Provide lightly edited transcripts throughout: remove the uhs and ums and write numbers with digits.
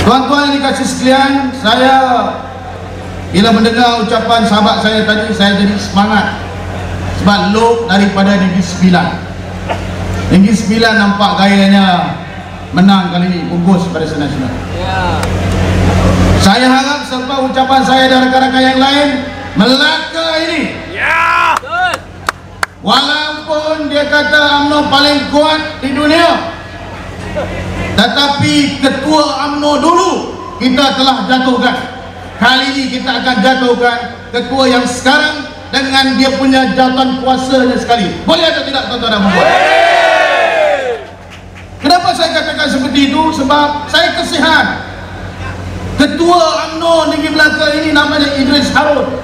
Tuan-tuan yang dikasih sekalian, saya bila mendengar ucapan sahabat saya tadi, saya jadi semangat. Sebab lob daripada Negeri Sembilan. Negeri Sembilan nampak gayanya menang kali ini, bungkus Barisan Nasional. Saya harap serta ucapan saya dan rakan-rakan yang lain, Melaka ini, walaupun dia kata UMNO paling kuat di dunia, tetapi ketua UMNO dulu kita telah jatuhkan. Kali ini kita akan jatuhkan ketua yang sekarang dengan dia punya jawatan kuasanya sekali. Boleh atau tidak tuan-tuan dan puan? Kenapa saya katakan seperti itu? Sebab saya kesihan. Ketua UMNO Negeri Melaka ini namanya Idris Harun.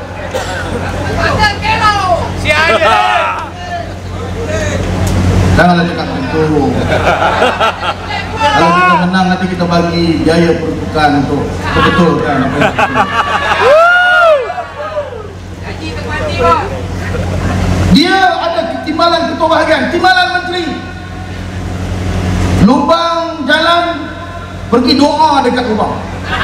Janganlah cakap begitu. Kalau kita menang nanti kita bagi biaya pertukaran untuk betul-betulkan apa yang dia ada timbalan ketua bahagian, timbalan menteri, lubang jalan pergi doa dekat lubang.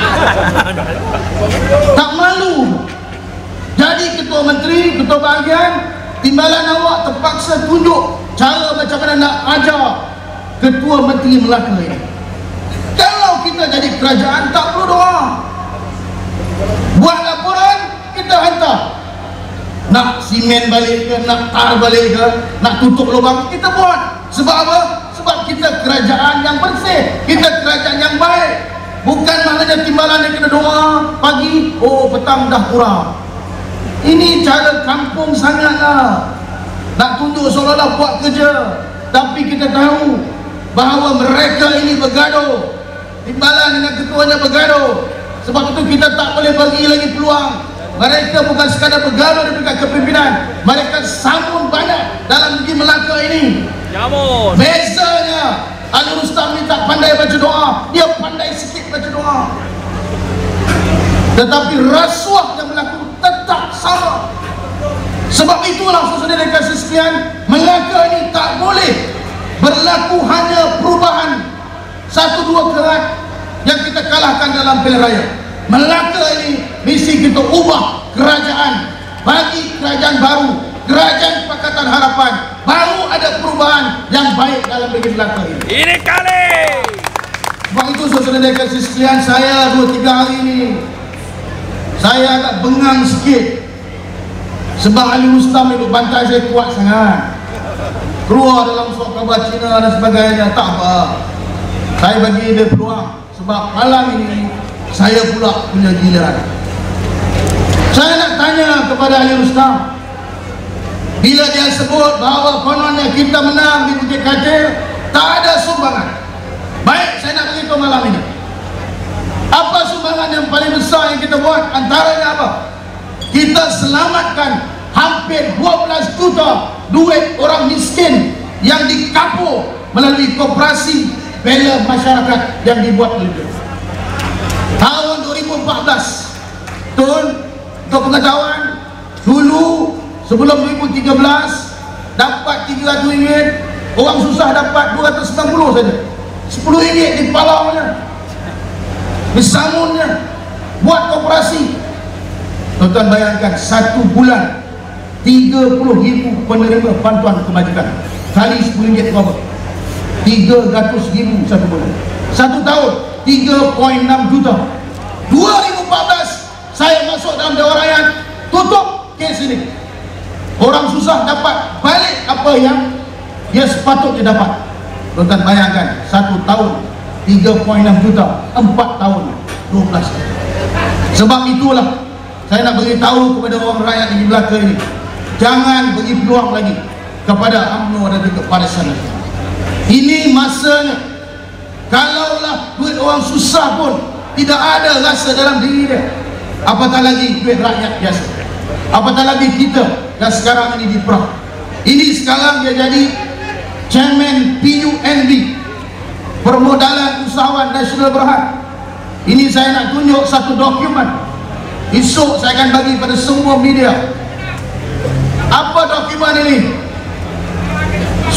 Tak malu. Jadi ketua menteri, ketua bahagian, timbalan awak terpaksa tunjuk cara macam mana nak ajar ketua menteri Melaka ini. Kalau kita jadi kerajaan, tak perlu doa. Buat laporan, kita hantar. Nak simen balik ke, nak tar balik ke, nak tutup lubang, kita buat. Sebab apa? Sebab kita kerajaan yang bersih, kita kerajaan yang baik. Bukan maknanya timbalan yang kena doa pagi, oh petang dah kurang. Ini cara kampung sangatlah. Nak tunjuk seolah-olah buat kerja, tapi kita tahu bahawa mereka ini bergaduh. Timbalan dengan ketuanya bergaduh. Sebab itu kita tak boleh bagi lagi peluang. Mereka bukan sekadar bergaduh di dekat kepimpinan, mereka sambung banyak dalam Negeri Melaka ini. Bezanya Ali Rustam ni tak pandai baca doa, dia pandai sikit baca doa. Tetapi rasuah yang berlaku tetap sama. Sebab itulah saudara dan kasih sekalian, Melaka ini tak boleh berlaku hanya perubahan satu dua kerat yang kita kalahkan dalam pilihan raya. Melaka ini misi kita ubah kerajaan, bagi kerajaan baru, kerajaan Pakatan Harapan, baru ada perubahan yang baik dalam negeri Melaka ini. Ini kali. Sebab itu saudara dan kasih sekalian, saya 2-3 hari ini saya agak bengang sikit. Sebab Ali Rustam itu bantai saya kuat sangat. Keluar dalam surat khabar Cina dan sebagainya, tak apa. Saya bagi dia peluang. Sebab malam ini saya pula punya giliran. Saya nak tanya kepada Ali Rustam, bila dia sebut bahawa kononnya kita menang di Bukit Kacil, tak ada sumbangan. Baik, saya nak beritahu malam ini, apa sumbangan yang paling besar yang kita buat? Antaranya apa? Kita selamatkan hampir 12 juta duit orang miskin yang dikapur melalui koperasi bela masyarakat yang dibuat oleh dia. Tahun 2014, Tun, untuk pengetahuan, dulu sebelum 2013 dapat RM300, orang susah dapat 290 saja. RM10 di palaunya, di samunnya, buat koperasi. Tuan-tuan bayangkan, satu bulan 30,000 penerima bantuan kebajikan, kali RM10 berapa? 300,000 satu bulan. Satu tahun 3.6 juta. 2014 saya masuk dalam Dewan Rakyat, tutup kes ini. Orang susah dapat balik apa yang dia sepatutnya dapat. Tuan-tuan bayangkan, satu tahun 3.6 juta, 4 tahun 12 juta. Sebab itulah saya nak beritahu kepada orang rakyat di Melaka ini, jangan beri peluang lagi kepada UMNO dan juga Barisan Nasional. Ini masanya. Kalaulah duit orang susah pun tidak ada rasa dalam diri dia, apatah lagi duit rakyat biasa, apatah lagi kita yang sekarang ini diperah. Ini sekarang dia jadi Chairman PUNB, Permodalan Usahawan Nasional Berhad. Ini saya nak tunjuk satu dokumen. Esok saya akan bagi pada semua media. Apa dokumen ini?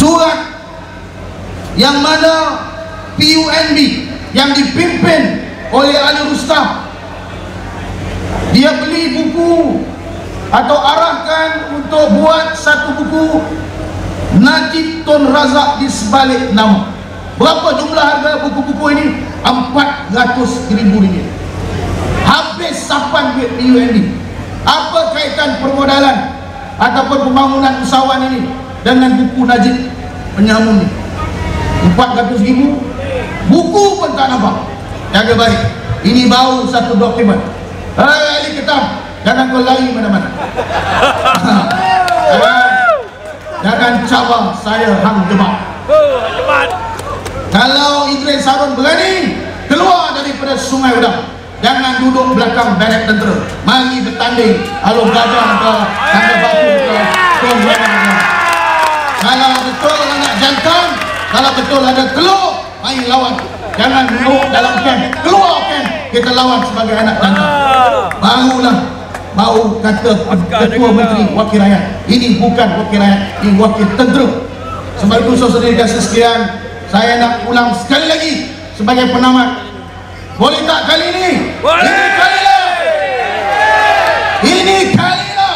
Surat yang mana PUNB yang dipimpin oleh Ali Rustam. Dia beli buku atau arahkan untuk buat satu buku Najib Tun Razak di sebalik nama. Berapa jumlah harga buku-buku ini? RM400,000. Habis sapan duit PUND. Apa kaitan permodalan ataupun pembangunan usahawan ini dengan buku Najib Penyamun ini? RM400,000. Buku pun tak nampak. Jaga baik. Ini baru satu dokumen. Hai Ali Ketam, jangan kau lari mana-mana. Jangan cabar saya hang Jebat. Kalau Idris Harun berani keluar daripada Sungai Udang, jangan duduk belakang barek tentera. Mari bertanding Alur Gajah ke Tanda Batu ke Tuan-tuan. Kalau betul anak jantan, kalau betul ada telur, mari lawan. Jangan duduk dalam camp, keluar camp, kita lawan sebagai anak jantan. Barulah baru kata Ketua Menteri Wakil Rakyat. Ini bukan wakil rakyat, ini wakil tentera. Sebab itu saudara kasih sekalian, saya nak ulang sekali lagi sebagai penamat. Boleh tak kali ini? Boleh. Ini kalilah. Ini kalilah.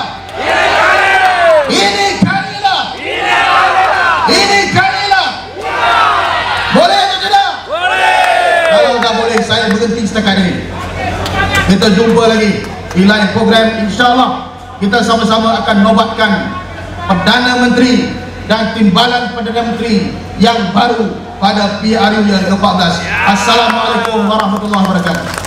Ini kalilah. Ini kalilah. Boleh atau tidak? Boleh. Kalau tak boleh, saya berhenti setakat ini. Kita jumpa lagi di lain program. InsyaAllah kita sama-sama akan nobatkan Perdana Menteri dan Timbalan Perdana Menteri yang baru pada PRU yang ke-14. Assalamualaikum warahmatullahi wabarakatuh.